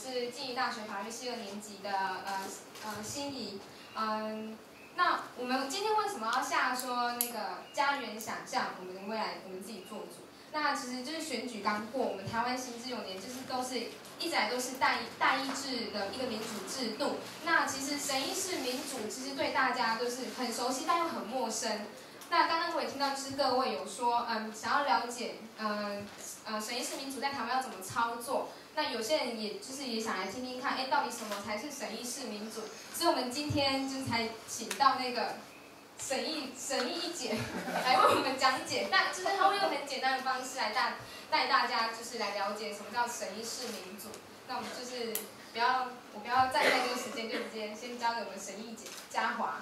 是静宜大学法律系2年级的心怡。那我们今天为什么要下说那个家园想象我们的未来，我们自己做主？那其实就是选举刚过，我们台湾行之有年，就是一直来都是代议制的一个民主制度。那其实审议式民主其实对大家都是很熟悉，但又很陌生。那刚刚我也听到，就是各位有说，想要了解，审议式民主在台湾要怎么操作。那有些人也想来听听看，到底什么才是审议式民主？所以我们今天就是才请到那个审议一姐来为我们讲解，但就是他会用很简单的方式来带大家就是来了解什么叫审议式民主。那我们就是我不要占太多时间，就直接先交给我们审议姐嘉华。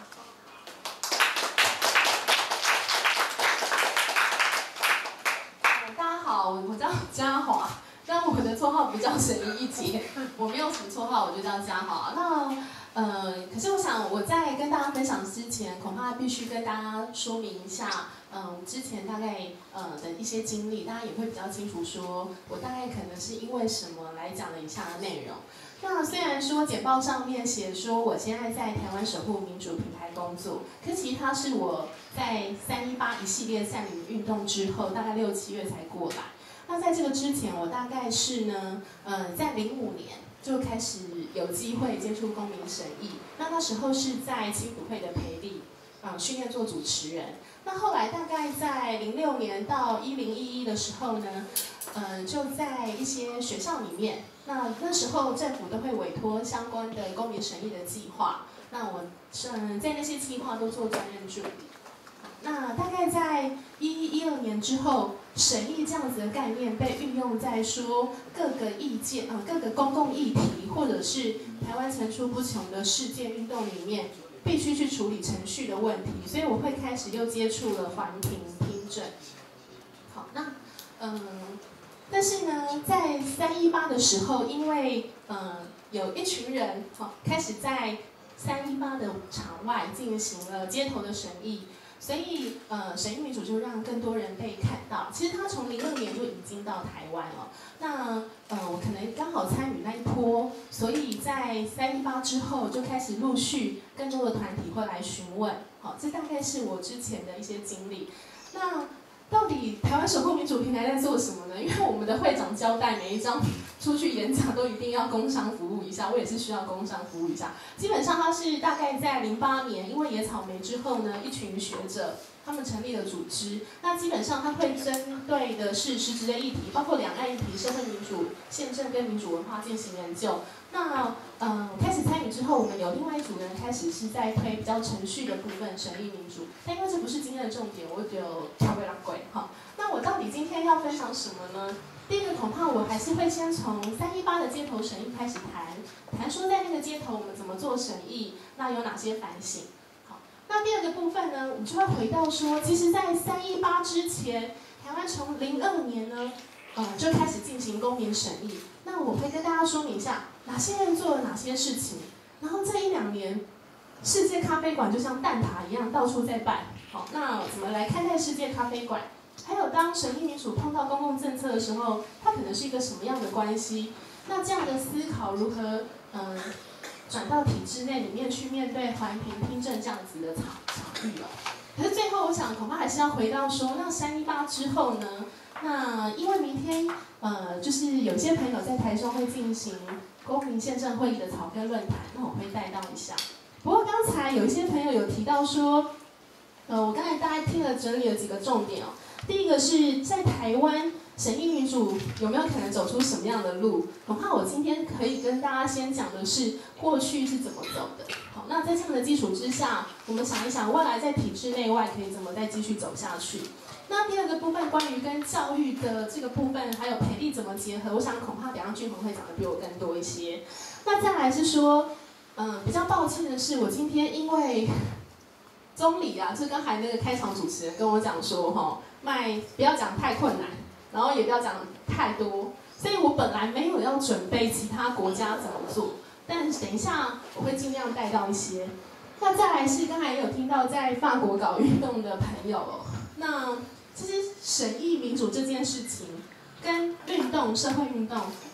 大家好，我叫嘉华，但我的绰号不叫审议一姐，我没有什么绰号，我就叫嘉华。可是我想我在跟大家分享之前，恐怕必须跟大家说明一下，之前大概的一些经历，大家也会比较清楚说，我大概可能是因为什么来讲了以下的内容。那虽然说简报上面写说我现在在台湾守护民主平台工作，可其实它是我在318一系列占领运动之后，大概6、7月才过来。那在这个之前，我大概是呢，在05年就开始有机会接触公民审议。那时候是在青辅会的培力，训练做主持人。那后来大概在06年到1011的时候呢，就在一些学校里面，那时候政府都会委托相关的公民审议的计划。那我在那些计划都做专任助理。那大概在11、12年之后，审议这样子的概念被运用在说各个意见各个公共议题，或者是台湾层出不穷的事件运动里面，必须去处理程序的问题。所以我会开始又接触了环评、听证。好，但是呢，在318的时候，因为有一群人开始在318的场外进行了街头的审议。所以，审议民主就让更多人被看到。其实他从06年就已经到台湾了。那我可能刚好参与那一波，所以在318之后就开始陆续更多的团体会来询问。好，这大概是我之前的一些经历。那到底台湾守护民主平台在做什么呢？因为我们的会长交代每一张出去演讲都一定要工商服务一下，我也是需要工商服务一下。基本上它是大概在08年，因为野草莓之后呢，一群学者他们成立了组织。那基本上它会针对的是实质的议题，包括两岸议题、社会民主、宪政跟民主文化进行研究。那开始参与之后，我们有另外一组人开始是在推比较程序的部分审议民主，但因为这不是今天的重点，我就跳过来哈。那我到底今天要分享什么呢？第一个恐怕我还是会先从318的街头审议开始谈说在那个街头我们怎么做审议，那有哪些反省。好，那第二个部分呢，我们就会回到说，其实在318之前，台湾从02年呢，就开始进行公民审议。那我会跟大家说明一下哪些人做了哪些事情，然后这1、2年，世界咖啡馆就像蛋挞一样到处在办。好，那怎么来看待世界咖啡馆？还有当审议民主碰到公共政策的时候，它可能是一个什么样的关系？那这样的思考如何转到体制内里面去面对环评、听证这样子的场域了？可是最后我想恐怕还是要回到说，那318之后呢？那因为明天就是有些朋友在台中会进行公民宪政会议的草根论坛，那我会带到一下。不过刚才有一些朋友有提到说，我刚才大概听了整理了几个重点哦。第一个是在台湾审议民主有没有可能走出什么样的路？恐怕我今天可以跟大家先讲的是过去是怎么走的。好，那在这样的基础之下，我们想一想未来在体制内外可以怎么再继续走下去。那第二个部分关于跟教育的这个部分，还有培力怎么结合，我想恐怕等下俊宏会讲的比我更多一些。那再来是说，比较抱歉的是，我今天因为中理啊，就刚才那个开场主持人跟我讲说，不要讲太困难，然后也不要讲太多，所以我本来没有要准备其他国家怎么做，但等一下我会尽量带到一些。那再来是刚才也有听到在法国搞运动的朋友那其实审议民主这件事情跟运动、社会运动，它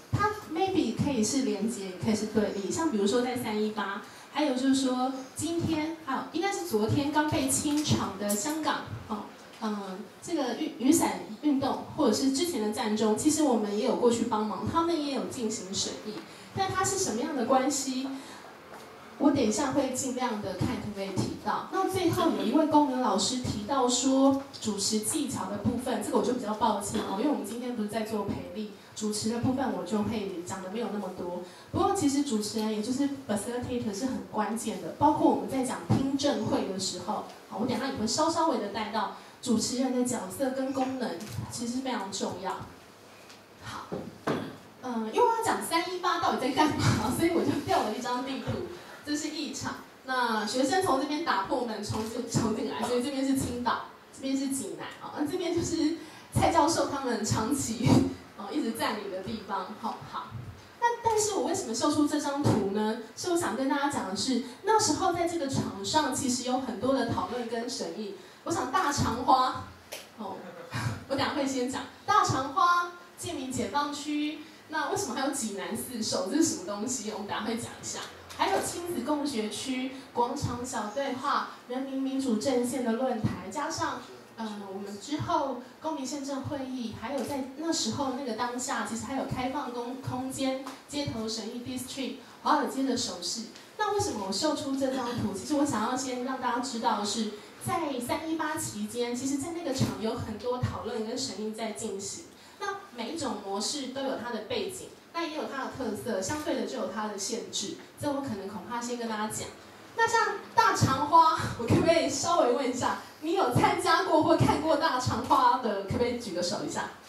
maybe 可以是连接，也可以是对立。像比如说在318，还有就是说今天应该是昨天刚被清场的香港，这个雨伞运动，或者是之前的战中，其实我们也有过去帮忙，他们也有进行审议，但它是什么样的关系？我等一下会尽量的看可不可以提到。那最后有一位公民老师提到说主持技巧的部分，这个我就比较抱歉因为我们今天不是在做培力，主持的部分我就会讲的没有那么多。不过其实主持人也就是 facilitator 是很关键的，包括我们在讲听证会的时候，我等一下也会稍微的带到主持人的角色跟功能，其实非常重要。好，因为我要讲318到底在干嘛，所以我就调了一张地图。这是议场，那学生从这边打破门冲进来，所以这边是青岛，这边是济南那这边就是蔡教授他们长期一直占领的地方。好，但是我为什么秀出这张图呢？是我想跟大家讲的是，那时候在这个场上其实有很多的讨论跟审议。我想大长花，我等一下会先讲大长花、建民解放区，那为什么还有济南4首？这是什么东西？我们等一下会讲一下。还有亲子共学区、广场小对话、人民民主阵线的论坛，加上我们之后公民宪政会议，还有在那时候那个当下，其实还有开放空间、街头审议 district、华尔街的手势。那为什么我秀出这张图？其实我想要先让大家知道的是，在318期间，其实在那个场有很多讨论跟审议在进行。那每一种模式都有它的背景。那也有它的特色，相对的就有它的限制，这我恐怕先跟大家讲。那像大长花，我可不可以稍微问一下，你有参加过或看过大长花的，可不可以举个手一下？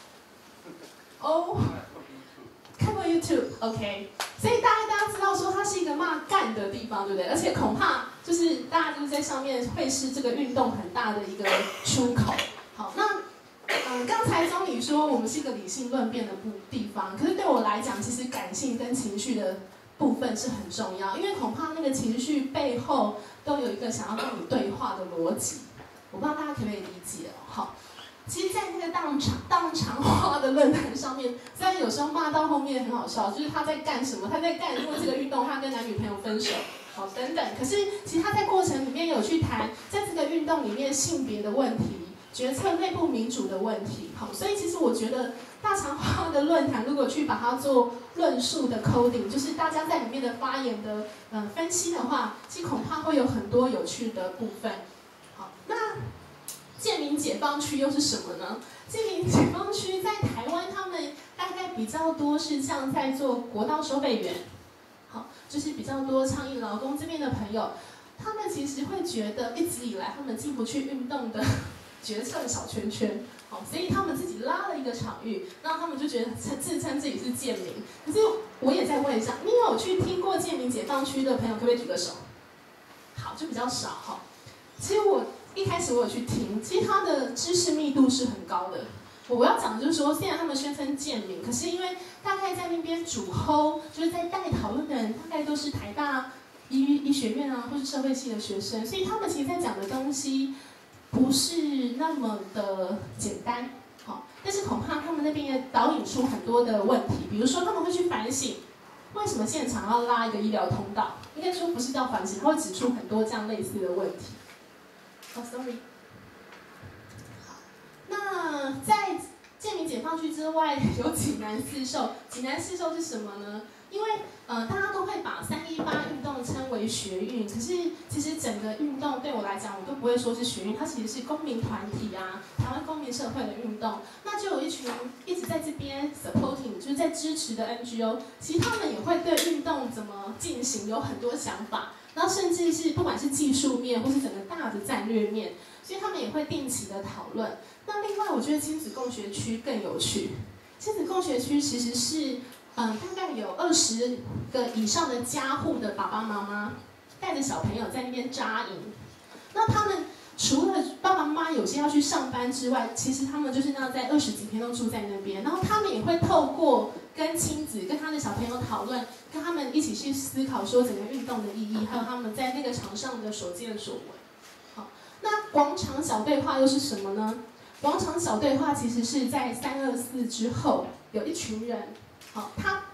看过 YouTube，OK。所以大家知道说它是一个骂干的地方，对不对？而且恐怕就是大家就是在上面会是这个运动很大的一个出口。好，那。刚才总理说我们是一个理性论辩的地方，可是对我来讲，其实感性跟情绪的部分是很重要，因为恐怕那个情绪背后都有一个想要跟你对话的逻辑，我不知道大家可不可以理解好，其实，在那个当长花的论坛上面，虽然有时候骂到后面很好笑，就是他在干什么？他在干因为这个运动，他跟男女朋友分手，等等。可是其实他在过程里面有去谈，在这个运动里面性别的问题。决策内部民主的问题，所以其实我觉得大长花的论坛，如果去把它做论述的 coding， 就是大家在里面的发言的分析的话，其实恐怕会有很多有趣的部分。好，那建民解放区又是什么呢？建民解放区在台湾，他们大概比较多是像在做国道收费员，就是比较多倡议劳工这边的朋友，他们其实会觉得一直以来他们进不去运动的。决策小圈圈，所以他们自己拉了一个场域，然后他们就觉得自称自己是建民。可是我也在问一下，你有去听过建民解放区的朋友，可不可以举个手？好，就比较少哈。其实我一开始我有去听，其实他的知识密度是很高的。我要讲的就是说，虽然他们宣称建民，可是因为大概在那边主 hold， 就是在带讨论的人，大概都是台大医学院或是社会系的学生，所以他们其实在讲的东西。不是那么的简单，但是恐怕他们那边也导引出很多的问题，比如说他们会去反省，为什么现场要拉一个医疗通道？应该说不是叫反省，他会指出很多这样类似的问题。sorry。好，那在建民解放区之外，有济南4兽。济南4兽是什么呢？因为大家都会把318运动称为学运，可是其实整个运动对我来讲，我都不会说是学运，它其实是公民团体台湾公民社会的运动。那就有一群一直在这边 supporting， 就是在支持的 NGO， 其实他们也会对运动怎么进行有很多想法，然后甚至是不管是技术面或是整个大的战略面，所以他们也会定期的讨论。那另外，我觉得亲子共学区更有趣。亲子共学区其实是大概有20个以上的家户的爸爸妈妈带着小朋友在那边扎营。那他们除了爸爸妈妈有些要去上班之外，其实他们就是那在20几天都住在那边。然后他们也会透过跟亲子、跟他的小朋友讨论，跟他们一起去思考说整个运动的意义，还有他们在那个场上的所见所闻。好，那广场小对话又是什么呢？广场小对话其实是在324之后有一群人。他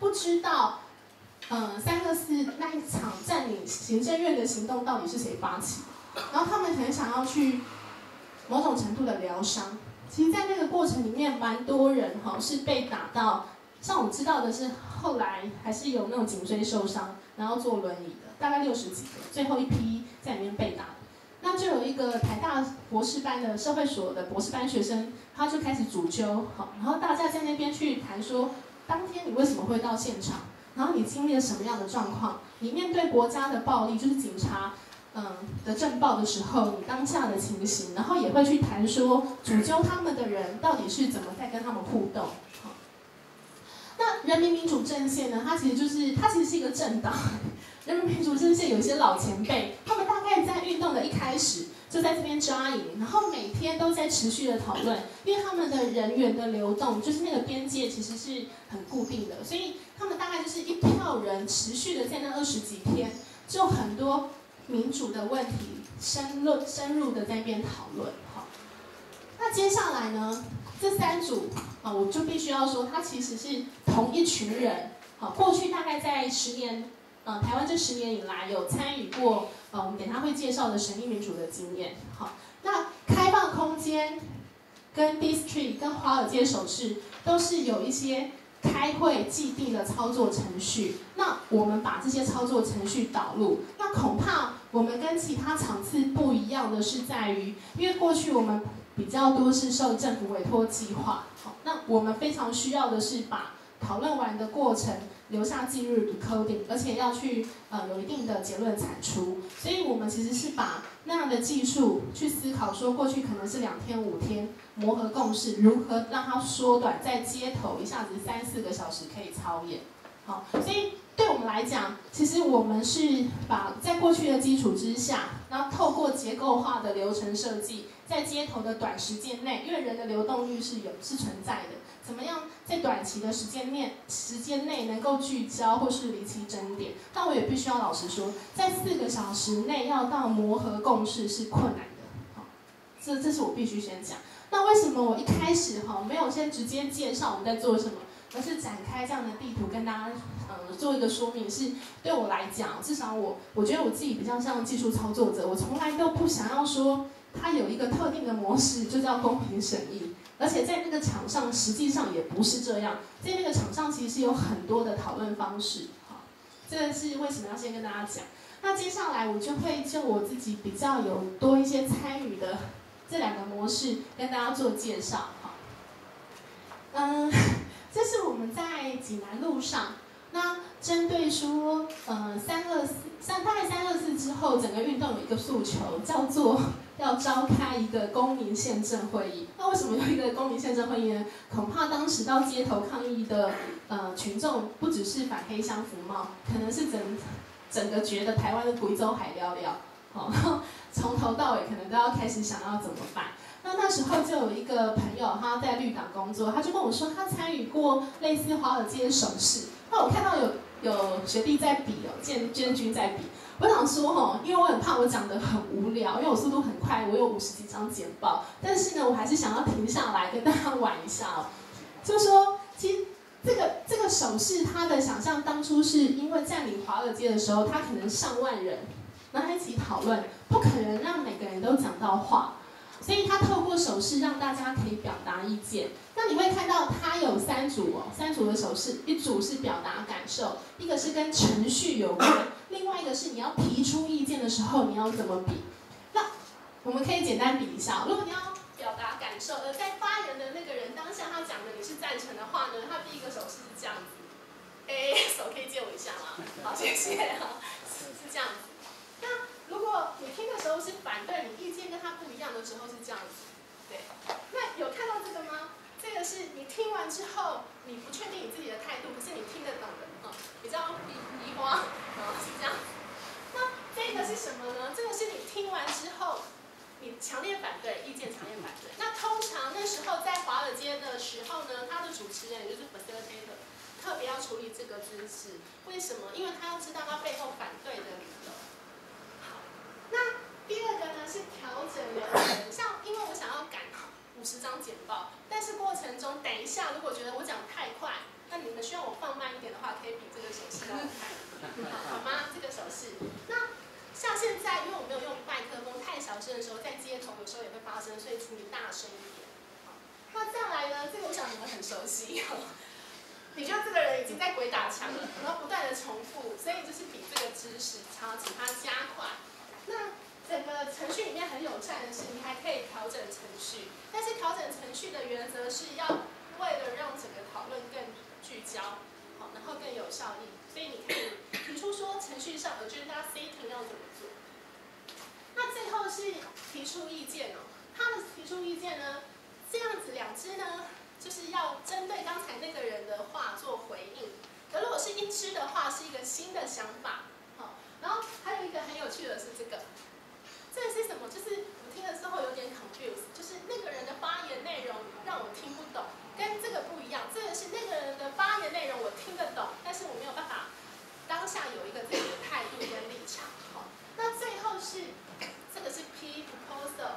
不知道324那一场占领行政院的行动到底是谁发起的，然后他们很想要去某种程度的疗伤。其实，在那个过程里面，蛮多人是被打到，像我知道的是，后来还是有那种颈椎受伤，然后坐轮椅的，大概60几个，最后一批在里面被打的。那就有一个台大博士班的社会所的博士班学生，他就开始主揪，然后大家在那边去谈说，当天你为什么会到现场，然后你经历了什么样的状况，你面对国家的暴力，就是警察的政报的时候，你当下的情形，然后也会去谈说，主揪他们的人到底是怎么在跟他们互动。那人民民主阵线呢，它其实是一个政党。人民民主阵线有一些老前辈，他们大概在运动的一开始就在这边扎营，然后每天都在持续的讨论，因为他们的人员的流动，就是那个边界其实是很固定的，所以他们大概就是一票人持续的在那20几天，就很多民主的问题深入的在那边讨论。好，那接下来呢，这3组我就必须要说，它其实是同一群人。好，过去大概在10年。台湾这10年以来有参与过我们等一下会介绍的神秘民主的经验。好，那开放空间跟 District 跟华尔街首饰都是有一些开会既定的操作程序。那我们把这些操作程序导入，那恐怕我们跟其他场次不一样的是在于，因为过去我们比较多是受政府委托计划。好，那我们非常需要的是把讨论完的过程留下记录 recording， 而且要去有一定的结论产出，所以我们其实是把那样的技术去思考，说过去可能是2天5天磨合共识，如何让它缩短，在街头一下子3、4个小时可以操演。好，所以对我们来讲，其实我们是把在过去的基础之下，然后透过结构化的流程设计，在街头的短时间内，因为人的流动率是存在的。怎么样在短期的时间内能够聚焦或是离奇争点？但我也必须要老实说，在4个小时内要到磨合共识是困难的。好，这是我必须先讲。那为什么我一开始没有先直接介绍我们在做什么，而是展开这样的地图跟大家做一个说明？是对我来讲，至少我觉得我自己比较像技术操作者，我从来都不想要说它有一个特定的模式就叫公平审议。而且在那个场上，实际上也不是这样。在那个场上，其实有很多的讨论方式。好，这个是为什么要先跟大家讲。那接下来我就会就我自己比较有多一些参与的这2个模式跟大家做介绍。好，这是我们在济南路上。那针对说大概324之后，整个运动有一个诉求，叫做要召开一个公民宪政会议。那为什么有一个公民宪政会议呢？恐怕当时到街头抗议的群众，不只是反黑箱服贸，可能是整个觉得台湾的贵州海聊聊，然后从头到尾可能都要开始想要怎么办。那时候就有一个朋友，他在绿党工作，他就跟我说，他参与过类似华尔街手势。那我看到有学弟在比建军在比。我想说因为我很怕我讲得很无聊，因为我速度很快，我有50几张简报，但是呢，我还是想要停下来跟大家玩一下就是说，其实这个手势，他的想象当初是因为占领华尔街的时候，他可能上万人，然后一起讨论，不可能让每个人都讲到话，所以他透过手势让大家可以表达意见。那你会看到它有3组3组的手势，一组是表达感受，一个是跟程序有关，另外一个是你要提出意见的时候你要怎么比。那我们可以简单比一下，如果你要表达感受，而在发言的那个人当下他讲的你是赞成的话呢，他第一个手势是这样子，手可以借我一下吗？好，谢谢是这样子。那如果你听的时候是反对，你意见跟他不一样的时候是这样子，对。那有看到这个吗？这个是你听完之后，你不确定你自己的态度，可是你听得懂的比较移花是这样。那这个是什么呢？这个是你听完之后，你强烈反对，意见强烈反对。那通常那时候在华尔街的时候呢，他的主持人也就是 facilitator， 特别要处理这个姿势。为什么？因为他要知道他背后反对的理由。好，那第2个呢是调整流程，像因为我想要赶50张简报，但是过程中等一下如果觉得我讲太快， 那你们需要我放慢一点的话，可以比这个手势让我看，好吗？这个手势。那像现在，因为我没有用麦克风，太小声的时候，在街头有时候也会发生，所以请你大声一点。好，那再来呢？这个我想你们很熟悉你就这个人已经在鬼打墙了，然后不断的重复，所以就是比这个姿势，请他加快。那整个程序里面很友善的是，你还可以调整程序，但是调整程序的原则是要为了让整个讨论更聚焦，好，然后更有效益，所以你可以提出说程序上agenda setting 要怎么做。那最后是提出意见哦，他的提出意见呢，这样子两支呢，就是要针对刚才那个人的话做回应。可如果是一支的话，是一个新的想法，好，然后还有一个很有趣的是这个。这个是什么？就是我听了之后有点 confused， 就是那个人的发言内容让我听不懂，跟这个不一样。这个是那个人的发言内容我听得懂，但是我没有办法当下有一个自己的态度跟立场。好，那最后是这个是 P proposal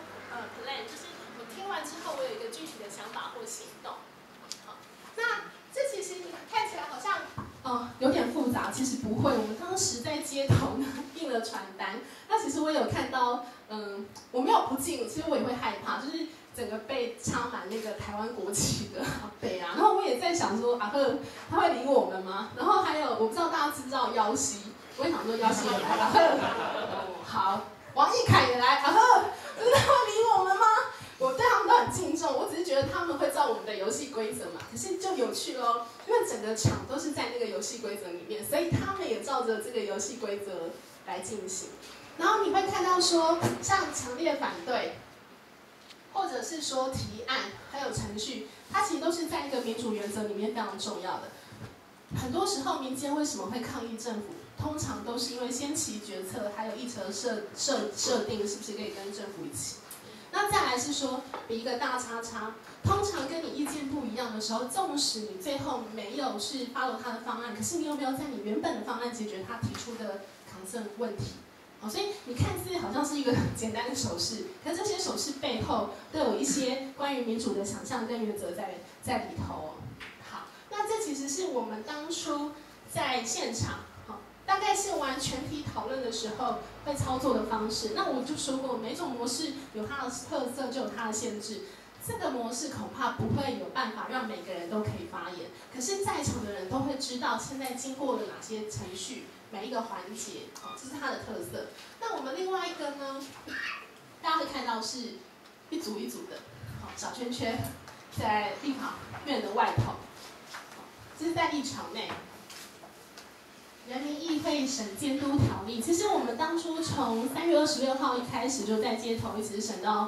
plan， 就是我听完之后我有一个具体的想法或行动。好，那这其实你看起来好像有点复杂，其实不会。我们当时在街头呢印了传单，那其实我有看到，我没有不进，其实我也会害怕，就是整个被插满那个台湾国旗的阿伯啊。然后我也在想说，阿赫他会理我们吗？然后还有我不知道大家知不知道姚希，我也想说姚希也来，阿赫，好，王义凯也来，阿赫，真的会理我们吗？我对他们都很敬重，我只是觉得他们会照我们的游戏规则嘛。可是就有趣咯，因为整个场都是在那个游戏规则里面，所以他们也照着这个游戏规则来进行。然后你会看到说，像强烈反对，或者是说提案，还有程序，它其实都是在一个民主原则里面非常重要的。很多时候民间为什么会抗议政府？通常都是因为先期决策，还有议程设定是不是可以跟政府一起？那再来是说，比一个大叉叉，通常跟你意见不一样的时候，纵使你最后没有是 follow 他的方案，可是你有没有在你原本的方案解决他提出的 concern 问题？所以你看似好像是一个简单的手势，可是这些手势背后都有一些关于民主的想象跟原则在里头哦。好，那这其实是我们当初在现场。大概是玩全体讨论的时候会操作的方式。那我就说过，每种模式有它的特色，就有它的限制。这个模式恐怕不会有办法让每个人都可以发言，可是在场的人都会知道现在经过了哪些程序，每一个环节，这是它的特色。那我们另外一个呢，大家会看到是一组一组的，小圈圈在立法院的外头，这是在议场内。人民议会审监督条例，其实我们当初从3月26号一开始就在街头，一直审到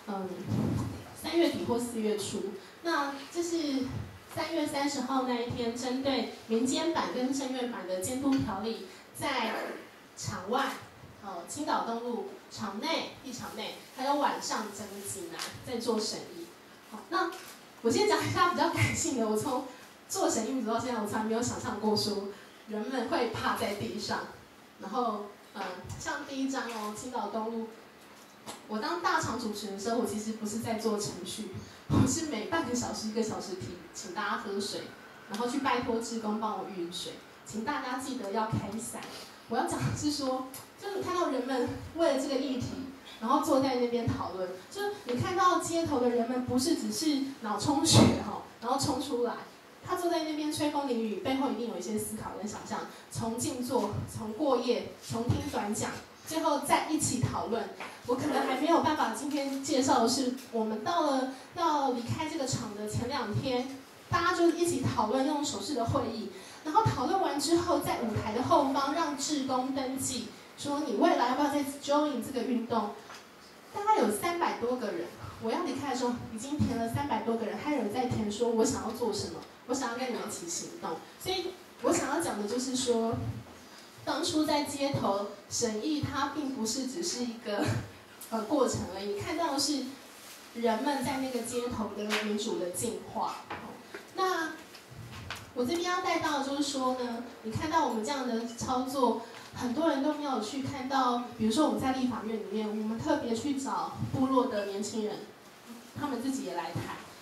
3月底或4月初。那这是3月30号那一天，针对民间版跟政院版的监督条例，在场外，青岛东路场内、议场内，还有晚上整个济南在做审议。好，那我先讲一下比较感性的，我从做审议民主到现在，我从来没有想象过说。人们会趴在地上，然后像第一章哦，青岛东路，我当大场主持人的时候，我其实不是在做程序，我是每半个小时、1个小时请大家喝水，然后去拜托志工帮我运水，请大家记得要开伞。我要讲的是说，就你看到人们为了这个议题，然后坐在那边讨论，就你看到街头的人们不是只是脑充血然后冲出来。他坐在那边吹风淋雨，背后一定有一些思考跟想象。从静坐，从过夜，从听短讲，最后再一起讨论。我可能还没有办法今天介绍的是，我们到了要离开这个场的前2天，大家就一起讨论用手势的会议，然后讨论完之后，在舞台的后方让志工登记，说你未来要不要再 join 这个运动。大概有300多个人，我要离开的时候已经填了300多个人，还有人在填说我想要做什么。我想要跟你们一起行动，所以我想要讲的就是说，当初在街头审议，它并不是只是一个过程而已，看到的是人们在那个街头的民主的进化。那我这边要带到的就是说呢，你看到我们这样的操作，很多人都没有去看到，比如说我们在立法院里面，我们特别去找部落的年轻人，他们自己也来谈。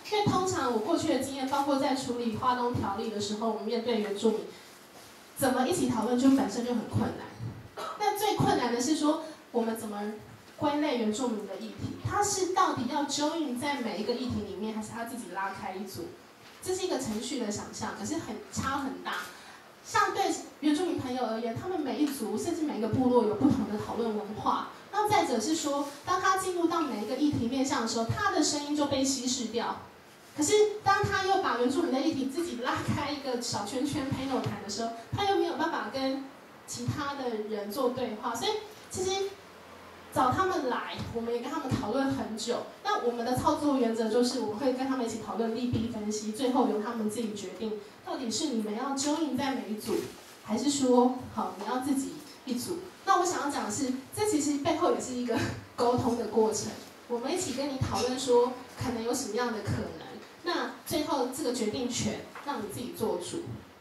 因为通常我过去的经验，包括在处理花东条例的时候，我们面对原住民，怎么一起讨论就本身就很困难。那最困难的是说，我们怎么归类原住民的议题？他是到底要 join 在每一个议题里面，还是他自己拉开一组？这是一个程序的想象，可是差很大。像对原住民朋友而言，他们每一族甚至每一个部落有不同的讨论文化。那再者是说，当他进入到每一个议题面向的时候，他的声音就被稀释掉。可是当他又把原住民的议题自己拉开一个小圈圈 panel 谈的时候，他又没有办法跟其他的人做对话。所以其实找他们来，我们也跟他们讨论很久。那我们的操作原则就是，我们会跟他们一起讨论利弊分析，最后由他们自己决定，到底是你们要 join 在每一组，还是说好你要自己一组。那我想要讲的是，这其实背后也是一个沟通的过程。我们一起跟你讨论说，可能有什么样的可能，那最后这个决定权让你自己做主。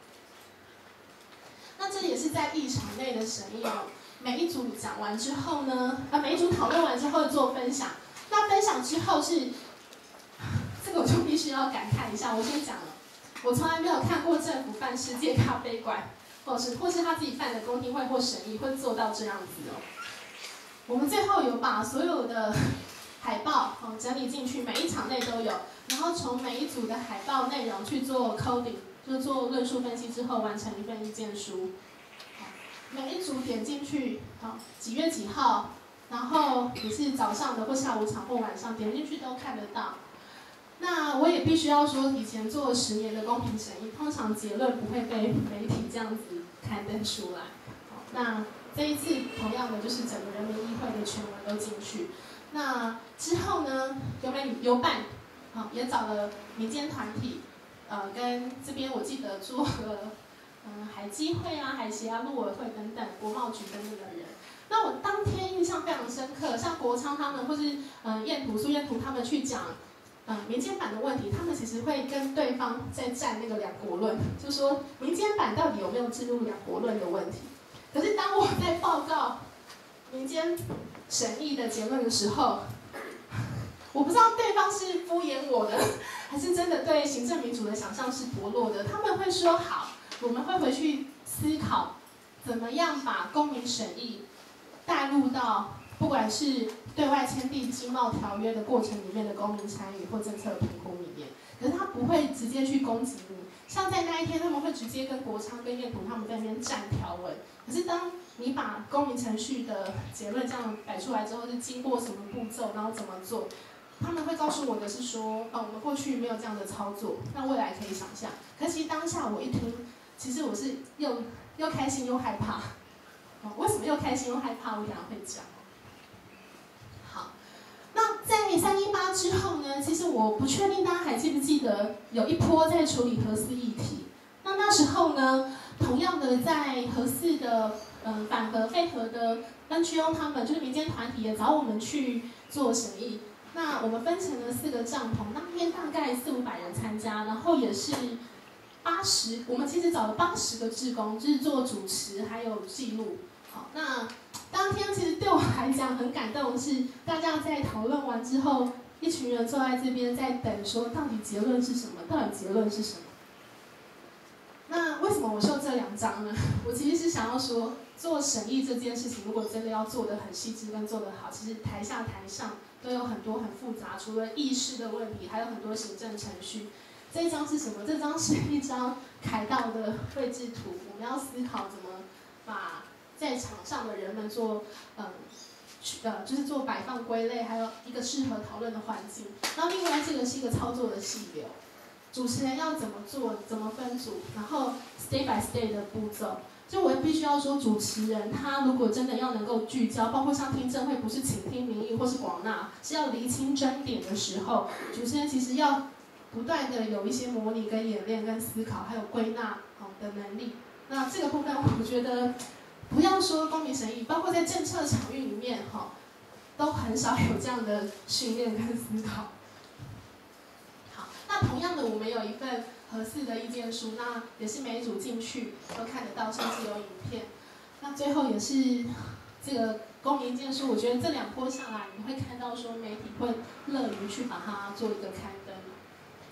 那这也是在议场内的审议哦。每一组讲完之后呢，每一组讨论完之后做分享。那分享之后是，这个我就必须要感慨一下。我先讲了，我从来没有看过政府办世界咖啡馆。或是他自己办的公听会或审议会做到这样子哦。我们最后有把所有的海报整理进去，每一场内都有，然后从每一组的海报内容去做 coding， 就是做论述分析之后完成一份意见书。每一组点进去，几月几号，然后你是早上的或下午场或晚上点进去都看得到。那我也必须要说，以前做了10年的公平审议，通常结论不会被媒体这样子刊登出来。那这一次同样的就是整个人民议会的全文都进去。那之后呢，邮办，也找了民间团体，跟这边我记得做了，海基会啊、海协啊、陆委会等等、国贸局等等的人。那我当天印象非常深刻，像国昌他们或是苏燕图他们去讲。民间版的问题，他们其实会跟对方在战那个两国论，就说民间版到底有没有置入两国论的问题。可是当我在报告民间审议的结论的时候，我不知道对方是敷衍我的，还是真的对行政民主的想象是薄弱的。他们会说好，我们会回去思考怎么样把公民审议带入到不管是对外签订经贸条约的过程里面的公民参与或政策评估里面，可是他不会直接去攻击你。像在那一天，他们会直接跟国昌、跟燕图他们在那边站条文。可是当你把公民程序的结论这样摆出来之后，是经过什么步骤，然后怎么做，他们会告诉我的是说，我们过去没有这样的操作，那未来可以想象。可是其实当下我一听，其实我是又开心又害怕。为什么又开心又害怕？我等下会讲。那在318之后呢？其实我不确定大家还记不记得有一波在处理核四议题。那时候呢，同样的在核四的反核废核的 NGO 他们就是民间团体也找我们去做审议。那我们分成了4个帐篷，那天大概400-500人参加，然后也是80，我们其实找了80个志工，就是做主持还有记录。好，那当天其实对我来讲很感动的是，大家在讨论完之后，一群人坐在这边在等，说到底结论是什么？到底结论是什么？那为什么我秀这2张呢？我其实是想要说，做审议这件事情，如果真的要做得很细致跟做得好，其实台下台上都有很多很复杂，除了议事的问题，还有很多行政程序。这一张是什么？这张是一张凯道的绘制图，我们要思考怎么把在场上的人们做，就是做摆放归类，还有一个适合讨论的环境。然后另外这个是一个操作的细流，主持人要怎么做，怎么分组，然后 step by step 的步骤。就我必须要说，主持人他如果真的要能够聚焦，包括像听证会，不是倾听民意或是广纳，是要厘清争点的时候，主持人其实要不断的有一些模拟跟演练跟思考，还有归纳的能力。那这个部分我觉得。不要说公民审议，包括在政策场域里面，都很少有这样的训练跟思考。好，那同样的，我们有一份核四的意见书，那也是每一组进去都看得到，甚至有影片。那最后也是这个公民意见书，我觉得这2波下来，你会看到说媒体会乐于去把它做一个刊登。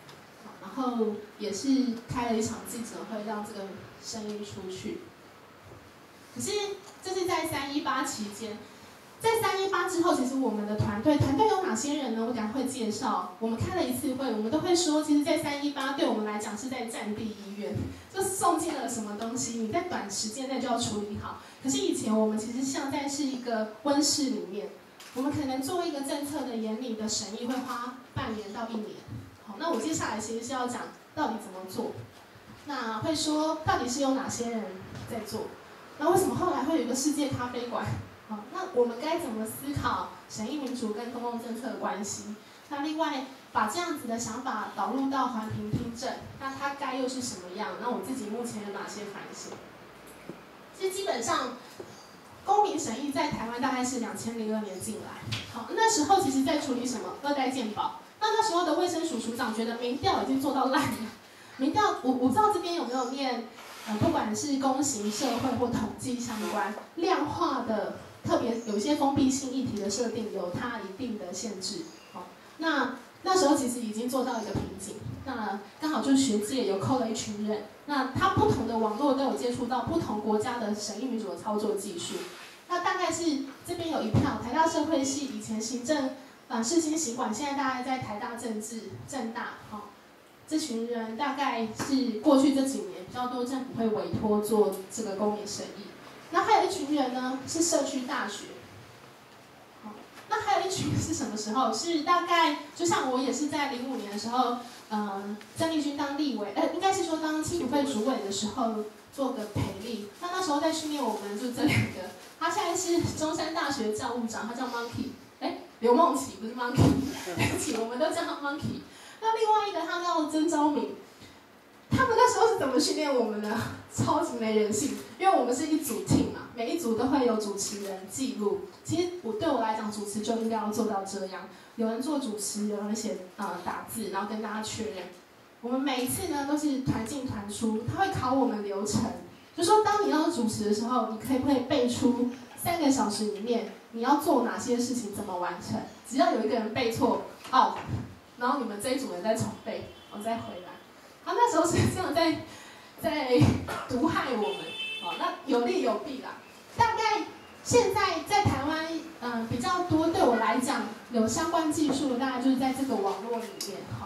后也是开了一场记者会，让这个声音出去。可是这是在318期间，在318之后，其实我们的团队有哪些人呢？我等下会介绍。我们开了一次会，我们都会说，其实，在318对我们来讲是在战地医院，就送进了什么东西，你在短时间内就要处理好。可是以前我们其实像在是一个温室里面，我们可能做一个政策的研拟的审议会花半年到1年。好，那我接下来其实是要讲到底怎么做，那会说到底是有哪些人在做。那为什么后来会有一个世界咖啡馆？好，那我们该怎么思考审议民主跟公共政策的关系？那另外把这样子的想法导入到环评听证，那它该又是什么样？那我自己目前有哪些反省？其实基本上，公民审议在台湾大概是2002年进来。好，那时候其实在处理什么2代健保？那时候的卫生署署长觉得民调已经做到烂了。民调，我不知道这边有没有念。不管是公行社会或统计相关量化的，特别有一些封闭性议题的设定，有它一定的限制。好，那时候其实已经做到一个瓶颈。那刚好就是学界有扣了一群人，那他不同的网络都有接触到不同国家的审议民主的操作技术。那大概是这边有一票台大社会系以前行政世新行管，现在大概在台大政治政大。好，这群人大概是过去这几年比较多政府会委托做这个公民审议，那还有一群人呢是社区大学，好，那还有一群是什么时候？是大概就像我也是在05年的时候，郑丽君当立委，应该是说当青辅会主委的时候做个培力，那时候在训练我们就这2个，他现在是中山大学教务长，他叫 Monkey， 刘梦琪不是 Monkey， 对不起，我们都叫他 Monkey。那另外一个他叫曾昭明，他们那时候是怎么训练我们的？超级没人性，因为我们是一组 team 嘛，每一组都会有主持人记录。其实对我来讲，主持就应该要做到这样，有人做主持，有人写打字，然后跟大家确认。我们每一次呢都是团进团出，他会考我们流程，就说当你要主持的时候，你可以不可以背出3个小时里面你要做哪些事情，怎么完成？只要有一个人背错，out。然后你们这一组人再重背，然后再回来。他那时候是这样在毒害我们，那有利有弊啦。大概现在在台湾，比较多对我来讲有相关技术的，大概就是在这个网络里面，哈。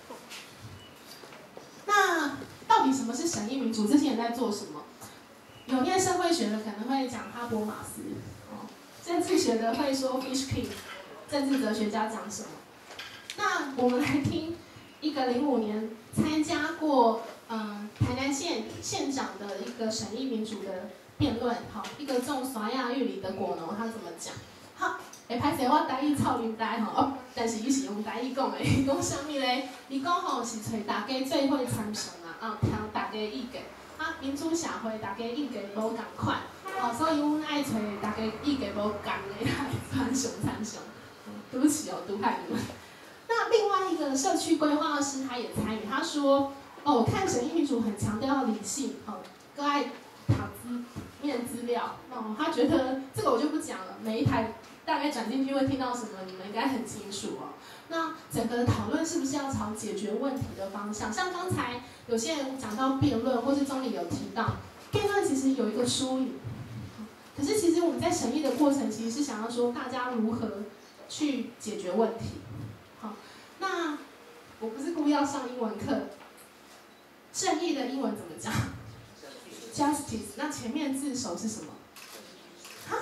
那到底什么是审议民主？这些人在做什么？有念社会学的可能会讲哈伯马斯，政治学的会说 Fishkin， 政治哲学家讲什么？那我们来听一个05年参加过台南县县长的一个审议民主的辩论，好，一个种沙亚玉里的果农他怎么讲？好，歹势我台语操恁台吼，但是伊是用台语讲的，伊讲啥物咧？伊讲吼是找大家做伙参详啊，听大家意见。民主社会大家意见无共款，所以阮爱找大家意见无共的来参详。对不起毒害你们。那另外一个社区规划师他也参与，他说：“我看审议民主很强调理性，各爱查资料，他觉得这个我就不讲了，每一台大概转进去会听到什么，你们应该很清楚哦。那整个讨论是不是要朝解决问题的方向？像刚才有些人讲到辩论，或是中理有提到，辩论其实有一个输赢，可是其实我们在审议的过程，其实是想要说大家如何去解决问题。”那我不是故意要上英文课，正义的英文怎么讲 ？Justice。那前面字首是什么？哈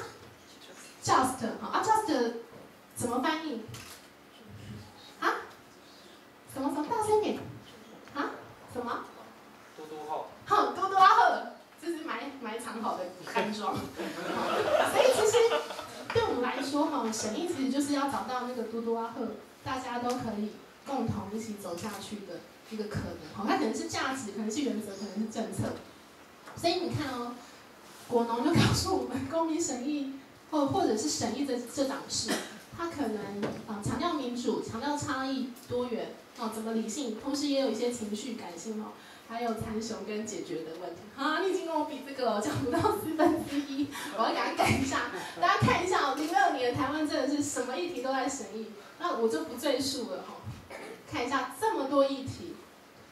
？Just 好啊 ，Just 怎么翻译？啊？什么？大声点！啊？什么？ 多多好。 好，多多啊好，这是埋藏好的安装。所以其实对我们来说，审议其实就是要找到那个多多啊好。大家都可以共同一起走下去的一个可能，它可能是价值，可能是原则，可能是政策。所以你看哦，果农就告诉我们，公民审议或者是审议这档事，它可能强调民主，强调差异多元，怎么理性，同时也有一些情绪感性还有参雄跟解决的问题。你已经跟我比这个了，讲不到1/4，我要给他改一下。大家看一下02年台湾真的是什么议题都在审议。那我就不赘述了看一下这么多议题，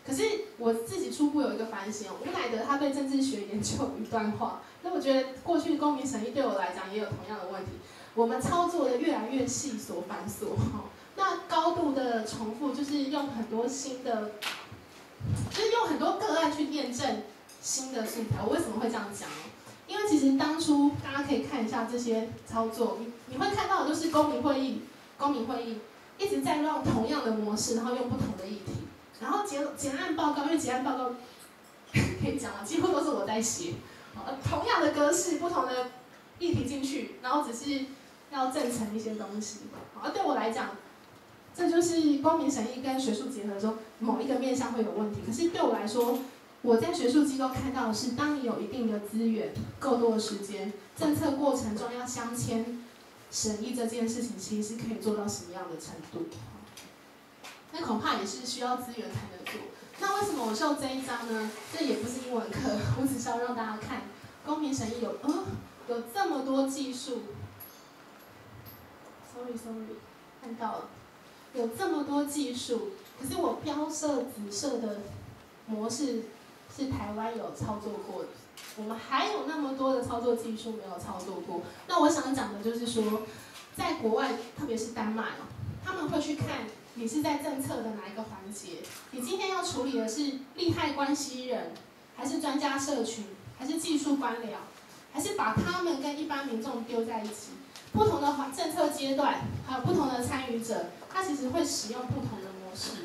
可是我自己初步有一个反省，吴乃德他对政治学研究有一段话，那我觉得过去公民审议对我来讲也有同样的问题，我们操作的越来越细琐繁琐，那高度的重复就是用很多新的，就是用很多个案去验证新的素材。我为什么会这样讲？因为其实当初大家可以看一下这些操作，你会看到的就是公民会议一直在用同样的模式，然后用不同的议题，然后结案报告，因为结案报告可以讲啊，几乎都是我在写，同样的格式，不同的议题进去，然后只是要证成一些东西。而对我来讲，这就是公民审议跟学术结合的时候，某一个面向会有问题。可是对我来说，我在学术机构看到的是，当你有一定的资源、够多的时间，政策过程中要镶嵌审议这件事情，其实是可以做到什么样的程度？那恐怕也是需要资源才能做。那为什么我秀这一张呢？这也不是英文课，我只是要让大家看公民审议有这么多技术。sorry， 看到了，有这么多技术，可是我标色紫色的模式是台湾有操作过的，我们还有那么多的操作技术没有操作过。那我想讲的就是说，在国外，特别是丹麦他们会去看你是在政策的哪一个环节，你今天要处理的是利害关系人，还是专家社群，还是技术官僚，还是把他们跟一般民众丢在一起？不同的政策阶段，还有不同的参与者，他其实会使用不同的模式。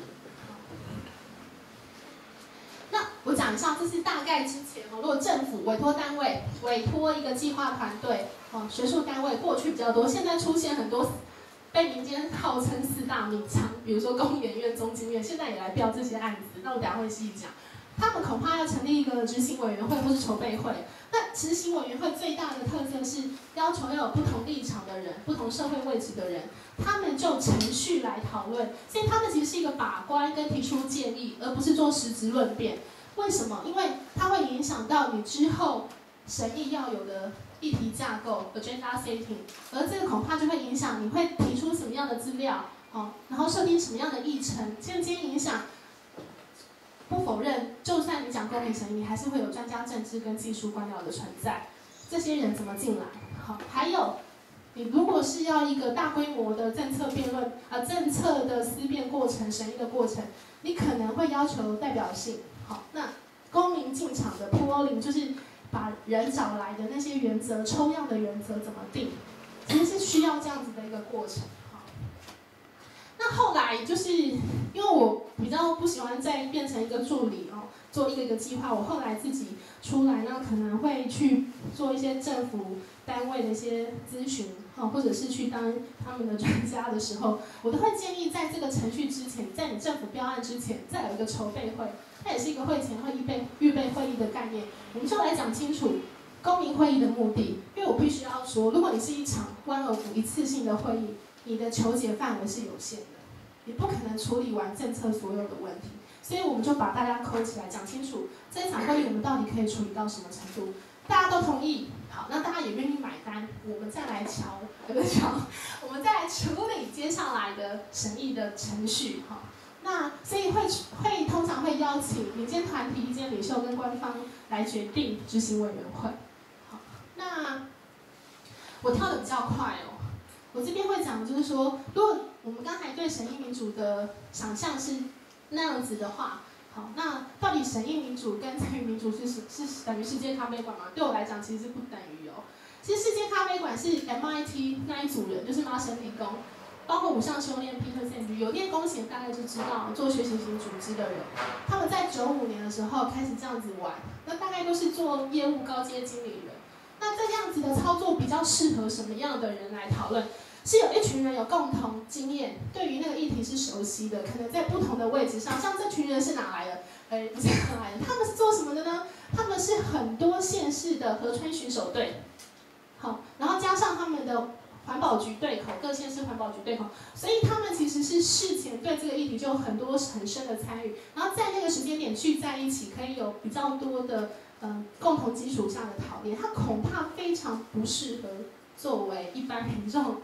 那我讲一下，这是大概之前如果政府委托单位委托一个计划团队，学术单位过去比较多，现在出现很多被民间号称四大名厂，比如说工研院、中经院，现在也来标这些案子。那我等一下会细讲，他们恐怕要成立一个执行委员会或是筹备会。那执行委员会最大的特色是要求要有不同立场的人、不同社会位置的人，他们就程序来讨论，所以他们其实是一个把关跟提出建议，而不是做实质论辩。为什么？因为它会影响到你之后审议要有的议题架构 （agenda setting）， 而这个恐怕就会影响你会提出什么样的资料，然后设定什么样的议程，间接影响。不否认，就算你讲公民审议，你还是会有专家政治跟技术官僚的存在。这些人怎么进来？好，还有，你如果是要一个大规模的政策辩论，政策的思辨过程、审议的过程，你可能会要求代表性。好，那公民进场的 polling 就是把人找来的那些原则、抽样的原则怎么定，其实是需要这样子的一个过程。那后来就是因为我比较不喜欢再变成一个助理做一个计划，我后来自己出来呢，可能会去做一些政府单位的一些咨询或者是去当他们的专家的时候，我都会建议在这个程序之前，在你政府标案之前，再有一个筹备会，它也是一个会前会预备会议的概念，我们就来讲清楚公民会议的目的。因为我必须要说，如果你是一场one-off一次性的会议，你的求解范围是有限的，你不可能处理完政策所有的问题，所以我们就把大家扣起来，讲清楚这一场会议我们到底可以处理到什么程度，大家都同意，好，那大家也愿意买单，我们再来我们再来处理接下来的审议的程序，那所以会通常会邀请民间团体、意见领袖跟官方来决定执行委员会。好，那我跳得比较快我这边会讲的就是说，如果我们刚才对审议民主的想象是那样子的话，好，那到底审议民主跟参与民主是等于世界咖啡馆吗？对我来讲其实是不等于其实世界咖啡馆是 MIT 那一组人，就是麻省理工，包括五项修炼 Peter Senge 有念工学大概就知道做学习型组织的人，他们在95年的时候开始这样子玩，那大概都是做业务高阶经理人。那这样子的操作比较适合什么样的人来讨论？是有一群人有共同经验，对于那个议题是熟悉的，可能在不同的位置上，像这群人是哪来的？不是哪来的？他们是做什么的呢？他们是很多县市的河川巡守队，好，然后加上他们的环保局对口，各县市环保局对口，所以他们其实是事前对这个议题就有很多很深的参与，然后在那个时间点聚在一起，可以有比较多的共同基础下的讨论，它恐怕非常不适合作为一般民众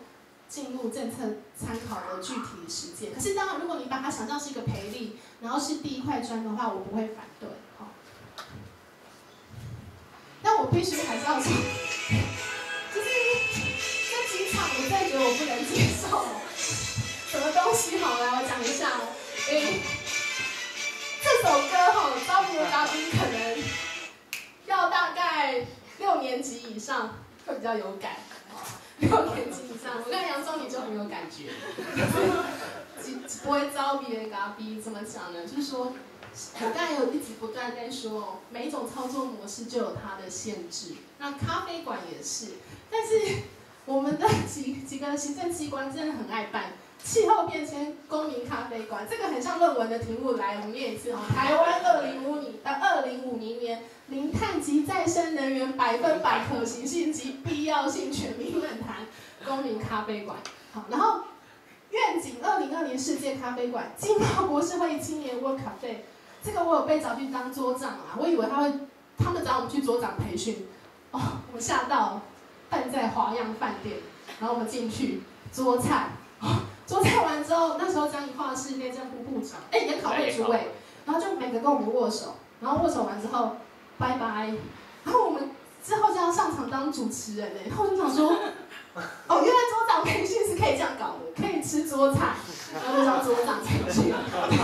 进入政策参考的具体实践。可是当然，如果你把它想象是一个培力，然后是第一块砖的话，我不会反对。好，但我必须还是要说，就是这几场我真的觉得我不能接受。什么东西好来，我讲一下哦。这首歌哈，招募的嘉宾可能要大概6年级以上会比较有感。6年级以上，我跟杨宗理就很有感觉。不会招别人嘎逼，怎么讲呢？就是说，我刚才有一直不断在说，每一种操作模式就有它的限制。那咖啡馆也是，但是我们的几个行政机关真的很爱办气候变迁公民咖啡馆，这个很像论文的题目。来，我们念一次哦。台湾2050年零碳及再生能源100%可行性及必要性全民论坛公民咖啡馆。好，然后愿景2020年世界咖啡馆，经贸国事会议青年 World Cafe， 这个我有被找去当桌长啊，我以为他们找我们去桌长培训，哦，我吓到，办在华阳饭店，然后我们进去桌菜。桌菜完之后，那时候江宜桦是内政部部长，研考会主委，然后就每个跟我们握手，然后握手完之后，拜拜，然后我们之后就要上场当主持人然后我就想说，哦，原来桌长培训是可以这样搞的，可以吃桌菜，然后就叫桌长培训，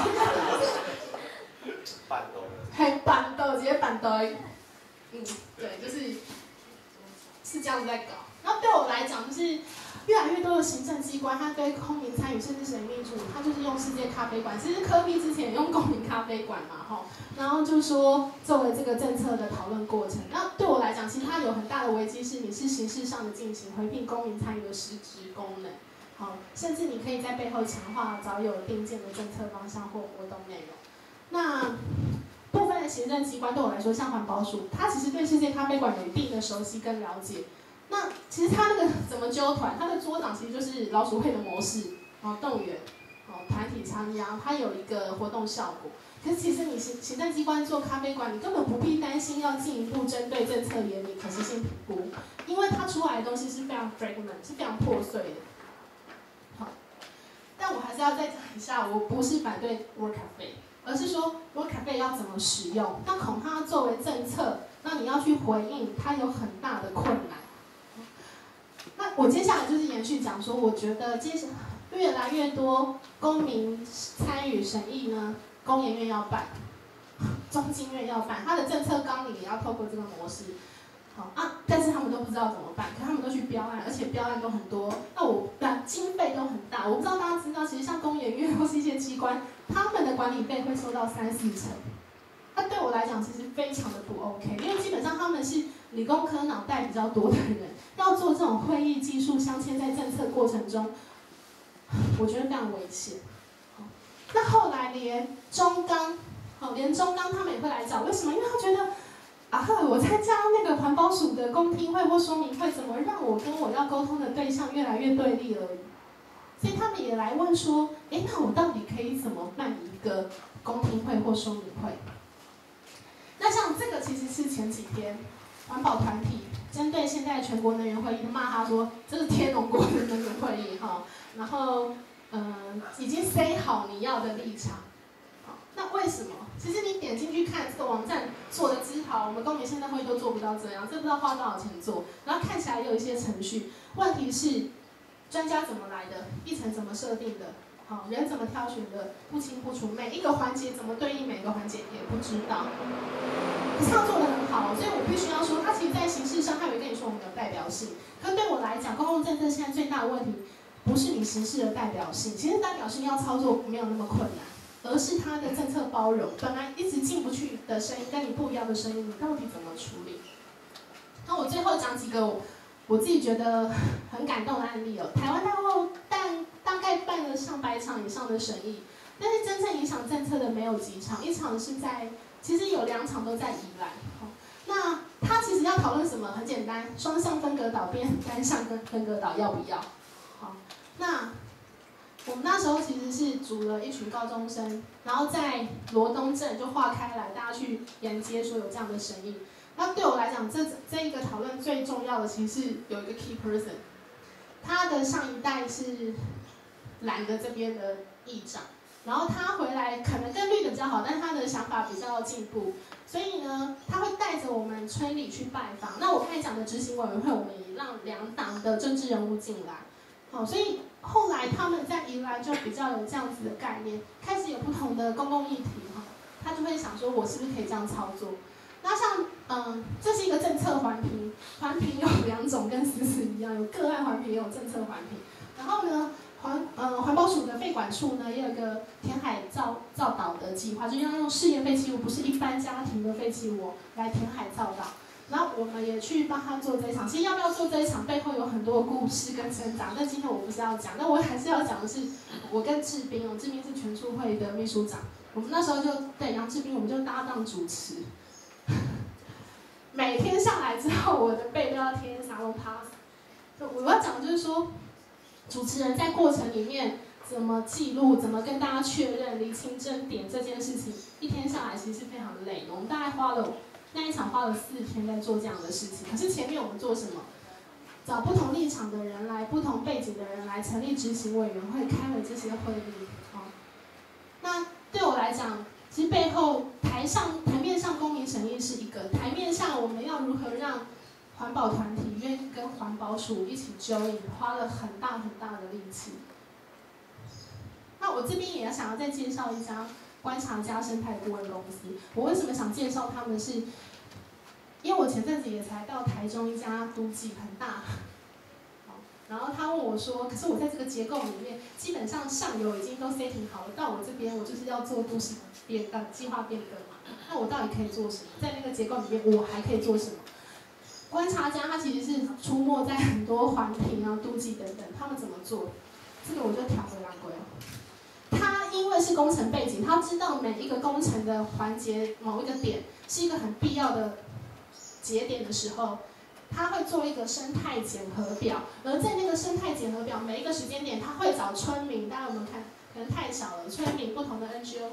板豆， 嘿，板豆直接板豆，对，是这样子在搞，然后对我来讲就是。越来越多的行政机关，它对公民参与甚至省民主，它就是用世界咖啡馆。其实科比之前也用公民咖啡馆嘛，然后就说作为这个政策的讨论过程。那对我来讲，其实它有很大的危机是，你是形式上的进行，回避公民参与的实质功能。好，甚至你可以在背后强化早有定见的政策方向或活动内容。那部分的行政机关对我来说，像环保署，它其实对世界咖啡馆有一定的熟悉跟了解。那其实他那个怎么揪团？他的桌长其实就是老鼠会的模式，动员，团体参加，它有一个活动效果。可是其实你行政机关做咖啡馆，你根本不必担心要进一步针对政策研拟可行性评估，因为它出来的东西是非常 fragment， 是非常破碎的。好，但我还是要再讲一下，我不是反对 World Cafe， 而是说 World Cafe 要怎么使用。那恐怕作为政策，那你要去回应，它有很大的困难。那我接下来就是延续讲说，我觉得越来越多公民参与审议呢，工研院要办，中经院要办，它的政策纲领也要透过这个模式。好啊，但是他们都不知道怎么办，可他们都去标案，而且标案都很多，经费都很大。我不知道大家知道，其实像工研院或是一些机关，他们的管理费会收到3-4成。那对我来讲，其实非常的不 OK， 因为基本上他们是理工科脑袋比较多的人，要做这种会议技术镶嵌在政策过程中，我觉得非常危险。那后来连中钢他们也会来找，为什么？因为他觉得我参加那个环保署的公听会或说明会，怎么让我跟我要沟通的对象越来越对立而已？所以他们也来问说，那我到底可以怎么办一个公听会或说明会？那像这个其实是前几天环保团体针对现在全国能源会议骂他说这是天龙国的能源会议然后已经 say 好你要的立场。那为什么？其实你点进去看这个网站做的之好，我们公民现代会议都做不到这样，这不知道花多少钱做，然后看起来也有一些程序。问题是专家怎么来的，议程怎么设定的？人怎么挑选的不清不楚，每一个环节怎么对应每个环节也不知道。可是他做得很好，所以我必须要说，他其实在形式上，他有跟你说我们有代表性。可对我来讲，公共政策现在最大的问题，不是你形式的代表性，其实代表性要操作没有那么困难，而是它的政策包容，本来一直进不去的声音，跟你不一样的声音，你到底怎么处理？那我最后讲几个我自己觉得很感动的案例台湾大概办了上百场以上的审议，但是真正影响政策的没有几场，一场是其实有2场都在宜兰。那他其实要讨论什么？很简单，双向分隔岛变单向分隔岛要不要？那我们那时候其实是组了一群高中生，然后在罗东镇就划开来，大家去沿街说有这样的审议。那对我来讲，这一个讨论最重要的其实是有一个 key person。 他的上一代是蓝的这边的议长，然后他回来可能跟绿的比较好，但是他的想法比较进步，所以呢，他会带着我们村里去拜访。那我刚才讲的执行委员会，我们也让2党的政治人物进来，好，所以后来他们在宜兰就比较有这样子的概念，开始有不同的公共议题哈，他就会想说，我是不是可以这样操作？那像这是一个政策环评，环评有2种，跟思思一样，有个案环评，也有政策环评。然后呢，环保署的废管处呢，也有一个填海造岛的计划，就是要用事业废弃物，不是一般家庭的废弃物来填海造岛。然后我们也去帮他做这一场。其实要不要做这一场，背后有很多故事跟挣扎。但今天我不是要讲，但我还是要讲的是，我跟志斌，志斌是全促会的秘书长，我们那时候就对杨志斌，我们就搭档主持。每天上来之后，我的背都要贴沙龙 pass。我要讲的就是说，主持人在过程里面怎么记录，怎么跟大家确认、厘清争点这件事情，一天下来其实是非常累的。我们大概那一场花了4天在做这样的事情。可是前面我们做什么？找不同立场的人来，不同背景的人来成立执行委员会，开了这些会议。那对我来讲，其实背后台面上公民审议是一个，台面上我们要如何让环保团体愿意跟环保署一起join，花了很大的力气。那我这边也想要再介绍一家观察家生态顾问公司。我为什么想介绍他们是？因为我前阵子也才到台中一家都计，很大。然后他问我说：“可是我在这个结构里面，基本上上游已经都 setting 好了，到我这边我就是要做都市计划变更嘛。那我到底可以做什么？在那个结构里面，我还可以做什么？”观察家他其实是出没在很多环评啊、都计等等，他们怎么做？这个我就挑回来归了。他因为是工程背景，他知道每一个工程的环节某一个点是一个很必要的节点的时候，他会做一个生态检核表，而在那个生态检核表每一个时间点，他会找村民，大家有没有看？可能太少了，村民不同的 NGO，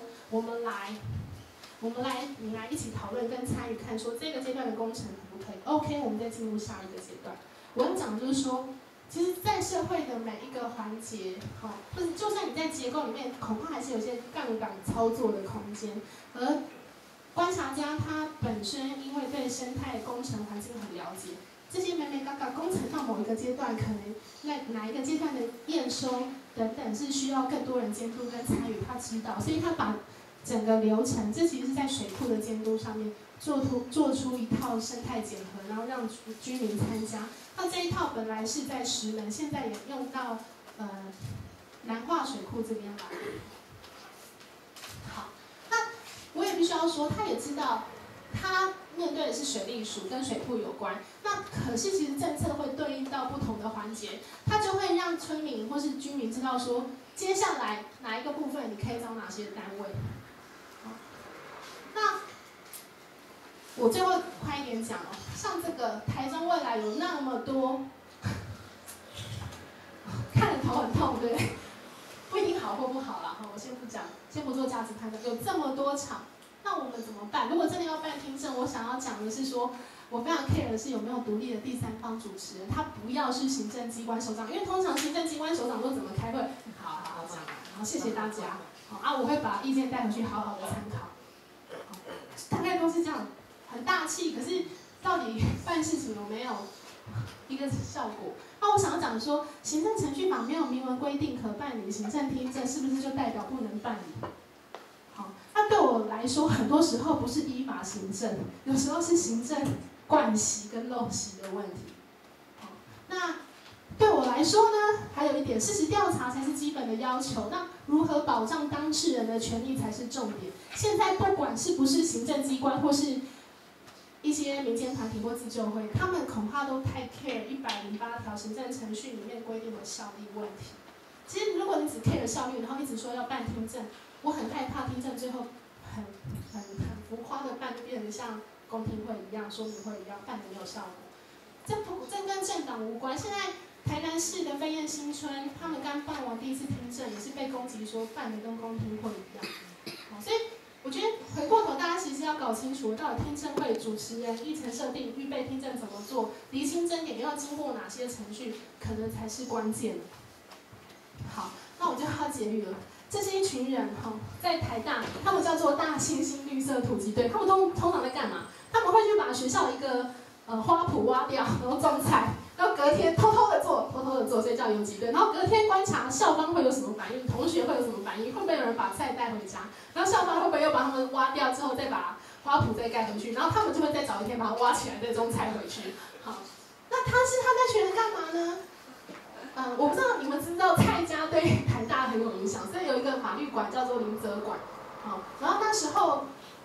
你来一起讨论跟参与，看说这个阶段的工程可不可以 ？OK， 我们再进入下一个阶段。我要讲的就是说，其实，在社会的每一个环节，或者就算你在结构里面，恐怕还是有些杠杆操作的空间。而观察家他本身因为对生态工程环境很了解，这些美美嘎嘎工程到某一个阶段，可能在哪一个阶段的验收等等，是需要更多人监督跟参与，他知道，所以他把整个流程，这其实是在水库的监督上面做出一套生态检核，然后让居民参加。那这一套本来是在石门，现在也用到南化水库这边来。好，那我也必须要说，他也知道，他面对的是水利署跟水库有关。那可是其实政策会对应到不同的环节，他就会让村民或是居民知道说，接下来哪一个部分你可以找哪些单位。那我最后快一点讲哦，像这个台中未来有那么多，看着头很痛，对不对？不一定好或不好啦，我先不讲，先不做价值判断。有这么多场，那我们怎么办？如果真的要办听证，我想要讲的是说，我非常 care 的是有没有独立的第三方主持人，他不要是行政机关首长，因为通常行政机关首长都怎么开会？好讲，好，谢谢大家。好我会把意见带回去，好好的参考。大概都是这样，很大气，可是到底办事情有没有一个效果？那我想要讲说，行政程序法没有明文规定可办理行政听证，是不是就代表不能办理？好，那对我来说，很多时候不是依法行政，有时候是行政惯习跟陋习的问题。好，那对我来说呢，还有一点，事实调查才是基本的要求。那如何保障当事人的权利才是重点。现在不管是不是行政机关，或是一些民间团体或自救会，他们恐怕都太 care 108条行政程序里面规定的效力问题。其实如果你只 care 效率，然后一直说要办听证，我很害怕听证最后很浮夸的办，就变成像公听会一样、说明会一样，办的没有效果。这跟政党无关。现在台南市的飞燕新村，他们刚办完第一次听证，也是被攻击说办的跟公听会一样。所以我觉得回过头，大家其其实要搞清楚到底听证会主持人、议程设定、预备听证怎么做，厘清争点要经过哪些程序，可能才是关键。好，那我就要结语了。这是一群人哈，在台大，他们叫做大猩猩绿色突击队。他们通常在干嘛？他们会去把学校一个花圃挖掉，然后种菜，然后隔天偷偷的做，所以叫游击队。然后隔天观察校方会有什么反应，同学会有什么反应，会不会有人把菜带回家？然后校方会不会又把他们挖掉之后再把花圃再盖回去？然后他们就会再找一天把它挖起来，再种菜回去。好，那他那群人干嘛呢？我不知道你们知不知道蔡家对台大很有影响，所以有一个法律馆叫做林泽馆。好，然后那时候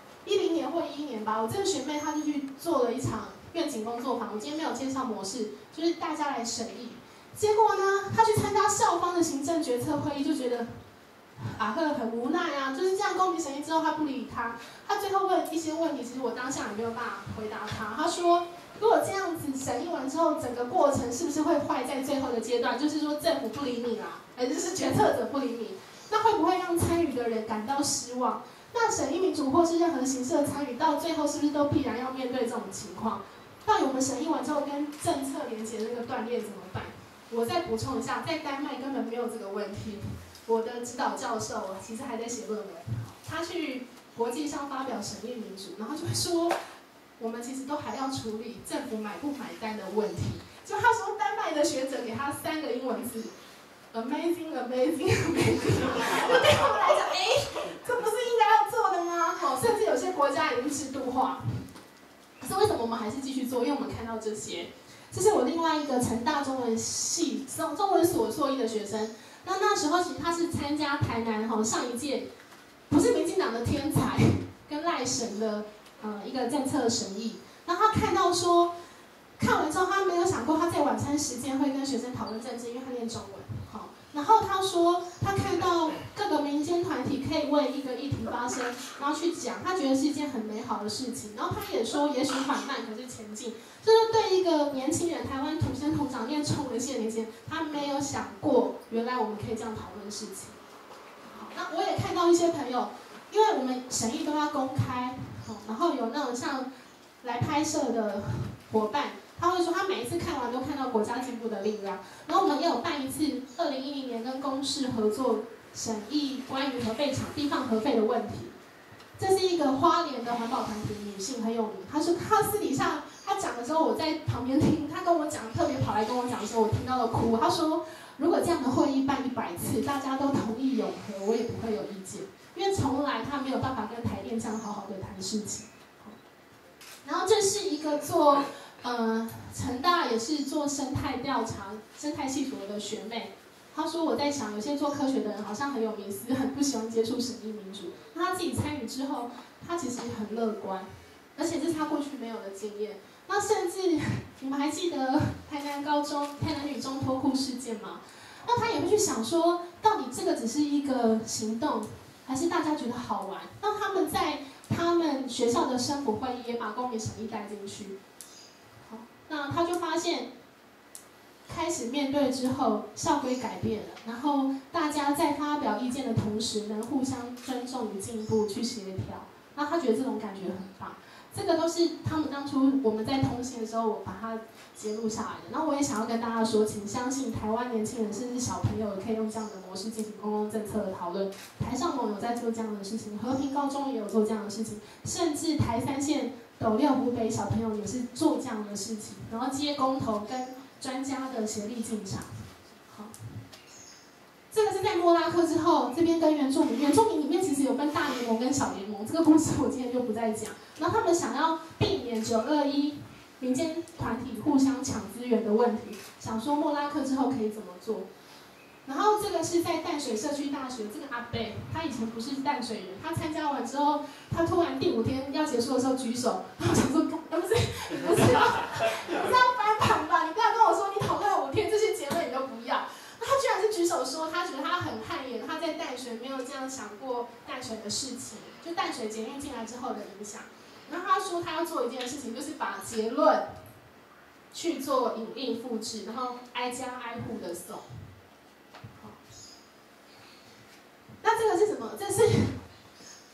10年或11年吧，我这个学妹她就去做了一场愿景工作坊。我今天没有介绍模式，就是大家来审议。结果呢，她去参加校方的行政决策会议，就觉得很无奈啊，就是这样公平审议之后，她不理他。她最后问一些问题，其实我当下也没有办法回答她。她说，如果这样子审议完之后，整个过程是不是会坏在最后的阶段？就是说政府不理你啦，就是决策者不理你，那会不会让参与的人感到失望？那审议民主或是任何形式的参与，到最后是不是都必然要面对这种情况？到底我们审议完之后跟政策连结那个断裂怎么办？我再补充一下，在丹麦根本没有这个问题。我的指导教授其实还在写论文，他去国际上发表审议民主，然后就会说，我们其实都还要处理政府买不买单的问题。就他说，丹麦的学者给他3个英文字 ，amazing， 就对他们来讲，这不是应该要做的吗？甚至有些国家已经制度化。可是为什么我们还是继续做？因为我们看到这些。这是我另外一个成大中文系中文所硕一的学生。那时候其实他是参加台南上一届，不是民进党的天才跟赖神的一个政策审议。然后他看到说，看完之后他没有想过他在晚餐时间会跟学生讨论政治，因为他念中文。好，然后他说他看到各个民间团体可以为一个议题发声，然后去讲，他觉得是一件很美好的事情。然后他也说，也许缓慢，可是前进。就是对一个年轻人，台湾土生土长念中文系的年轻人，他没有想过，原来我们可以这样讨论事情。好，那我也看到一些朋友，因为我们审议都要公开，然后有那种像来拍摄的伙伴，他会说他每一次看完都看到国家进步的力量。然后我们也有办一次2010年跟公视合作审议关于核废厂地放核废的问题。这是一个花莲的环保团体，女性很有名。她说她私底下她讲的时候，我在旁边听，她跟我讲，特别跑来跟我讲的时候，我听到了哭。她说，如果这样的会议办100次，大家都同意永和，我也不会有意见，因为从来她没有办法跟台电这样好好的谈事情。然后这是一个做成大也是做生态调查、生态系所的学妹。他说：“我在想，有些做科学的人好像很有迷思，很不喜欢接触审议民主。那他自己参与之后，他其实很乐观，而且这是他过去没有的经验。那甚至你们还记得台南女中脱裤事件吗？那他也会去想说，到底这个只是一个行动，还是大家觉得好玩？那他们在他们学校的生辅会议也把公民审议带进去。好，那他就发现。”开始面对之后，校规改变了，然后大家在发表意见的同时，能互相尊重与进步去协调。那他觉得这种感觉很棒。这个都是他们当初我们在通信的时候，我把它揭露下来的。那我也想要跟大家说，请相信台湾年轻人甚至小朋友也可以用这样的模式进行公共政策的讨论。台上盟有在做这样的事情，和平高中也有做这样的事情，甚至台3线斗六湖北小朋友也是做这样的事情，然后接公投跟专家的协力进场。好，这个是在莫拉克之后，这边跟原住民里面其实有分大联盟跟小联盟，这个故事我今天就不再讲。然后他们想要避免921民间团体互相抢资源的问题，想说莫拉克之后可以怎么做。然后这个是在淡水社区大学，这个阿伯他以前不是淡水人，他参加完之后，他突然第5天要结束的时候举手，然后想说，不是要翻盘吧？你不要跟我说你讨论了5天，这些结论你都不要。那他居然是举手说，他觉得他很汗颜，他在淡水没有这样想过淡水的事情，就淡水捷运进来之后的影响。然后他说他要做一件事情，就是把结论去做影印复制，然后挨家挨户的送。那这个是什么？这是如果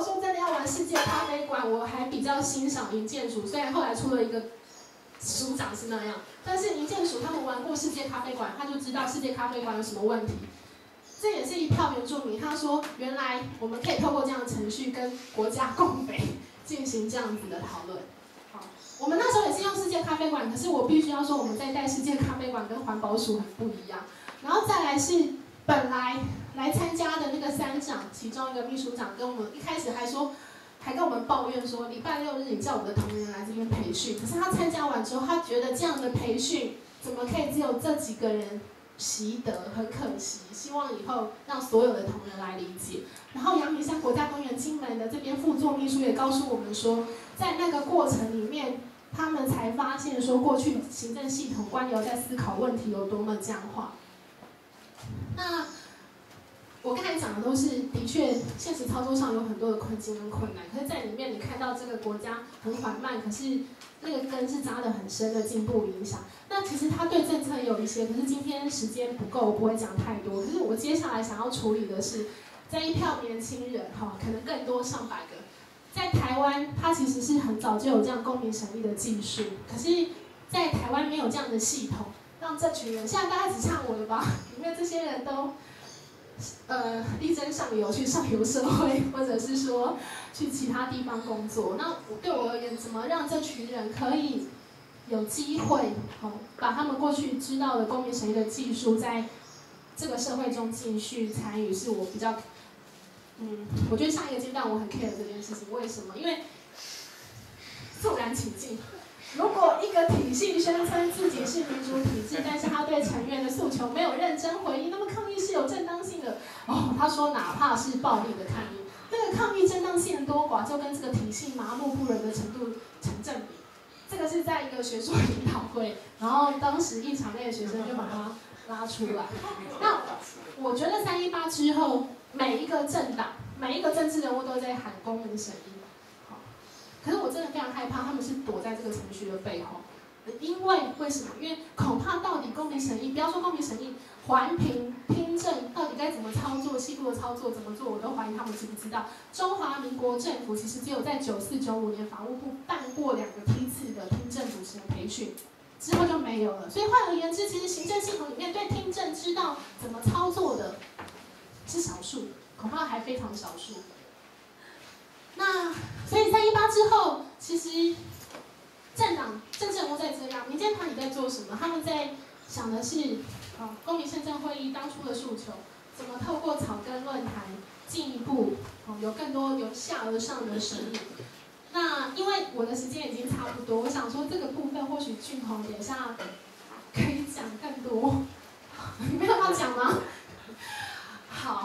果说真的要玩世界咖啡馆，我还比较欣赏银建署，虽然后来出了一个署长是那样，但是银建署他们玩过世界咖啡馆，他就知道世界咖啡馆有什么问题。这也是一票原住民，他说原来我们可以透过这样的程序跟国家共匪进行这样子的讨论。好，我们那时候也是用世界咖啡馆，可是我必须要说我们在带世界咖啡馆跟环保署很不一样。然后再来是本来来参加的那个3长，其中一个秘书长跟我们一开始还跟我们抱怨说，礼拜6日你叫我的同仁来这边培训，可是他参加完之后，他觉得这样的培训怎么可以只有这几个人习得，很可惜，希望以后让所有的同仁来理解。然后阳明山国家公园金门的这边副座秘书也告诉我们说，在那个过程里面，他们才发现说，过去行政系统官僚在思考问题有多么僵化。那我刚才讲的都是的确现实操作上有很多的困境跟困难，可是在里面你看到这个国家很缓慢，可是那个根是扎得很深的进步影响。那其实他对政策也有一些，可是今天时间不够，我不会讲太多。可是我接下来想要处理的是，这一票年轻人可能更多上百个，在台湾它其实是很早就有这样公民审议的技术，可是在台湾没有这样的系统，让这群人现在大概只唱我的吧，里面这些人都力争上游，去上游社会，或者是说去其他地方工作。那对我而言，怎么让这群人可以有机会，把他们过去知道的公民审议的技术，在这个社会中继续参与，是我比较，我觉得上一个阶段我很 care 这件事情。为什么？因为肃然起敬。如果一个体系宣称自己是民主体制，但是他对成员的诉求没有认真回应，那么抗议是有正当性的。他说哪怕是暴力的抗议，那个抗议正当性的多寡，就跟这个体系麻木不仁的程度成正比。这个是在一个学术研讨会，然后当时一场内的学生就把它拉出来。那我觉得318之后，每一个政党、每一个政治人物都在喊公民审议。可是我真的非常害怕，他们是躲在这个程序的背后，因为什么？因为恐怕到底公民审议，不要说公民审议，环评、听证到底该怎么操作，细部的操作怎么做，我都怀疑他们知不知道。中华民国政府其实只有在94、95年法务部办过2个批次的听证主持人培训，之后就没有了。所以换而言之，其实行政系统里面对听证知道怎么操作的是少数，恐怕还非常少数。那所以318之后，其实政党、政治人物在这样，民间团体在做什么？他们在想的是，公民宪政会议当初的诉求，怎么透过草根论坛进一步，有更多由下而上的审议。那因为我的时间已经差不多，我想说这个部分或许俊宏等一下可以讲更多。你们要讲吗？好。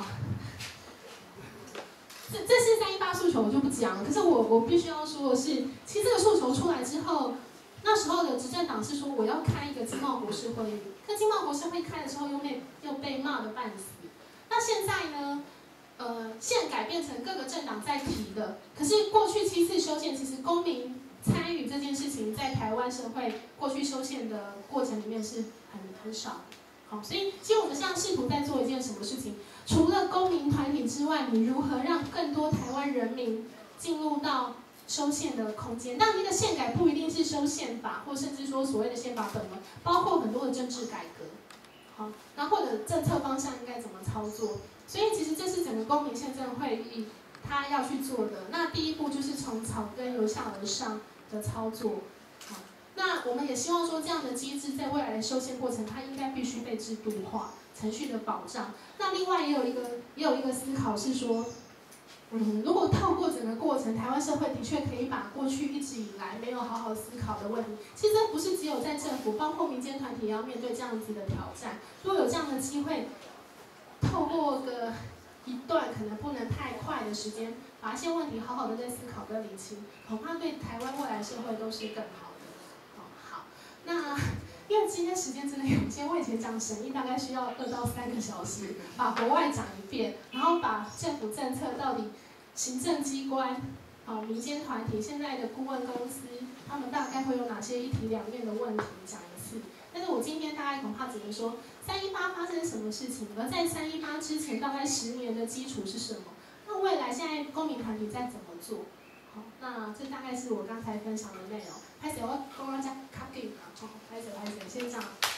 这是318诉求，我就不讲了。可是我必须要说的是，其实这个诉求出来之后，那时候的执政党是说我要开一个经贸国事会议，可经贸国事会开的时候又被骂得半死。那现在呢？宪改变成各个政党在提的，可是过去7次修宪，其实公民参与这件事情在台湾社会过去修宪的过程里面是很少。好，所以其实我们现在试图在做一件什么事情？除了公民团体之外，你如何让更多台湾人民进入到修宪的空间？但那个宪改不一定是修宪法，或甚至说所谓的宪法本文，包括很多的政治改革，好，那或者政策方向应该怎么操作？所以其实这是整个公民宪政会议他要去做的。那第一步就是从草根由下而上的操作。好，那我们也希望说这样的机制在未来的修宪过程，它应该必须被制度化。程序的保障。那另外也有一个思考是说，如果透过整个过程，台湾社会的确可以把过去一直以来没有好好思考的问题，其实这不是只有在政府，包括民间团体也要面对这样子的挑战。如果有这样的机会，透过个一段可能不能太快的时间，把一些问题好好的再思考跟理清，恐怕对台湾未来社会都是更好的。好，那。因为今天时间真的有限，我以前讲审议大概需要2到3个小时，把国外讲一遍，然后把政府政策到底行政机关、民间团体、现在的顾问公司，他们大概会有哪些一体两面的问题讲一次。但是我今天大概恐怕只能说318发生什么事情，而在318之前大概10年的基础是什么？ 那未来现在公民团体在怎么做？好，那这大概是我刚才分享的内容。拍谁我刚刚讲卡给啊，好，拍谁，先这样。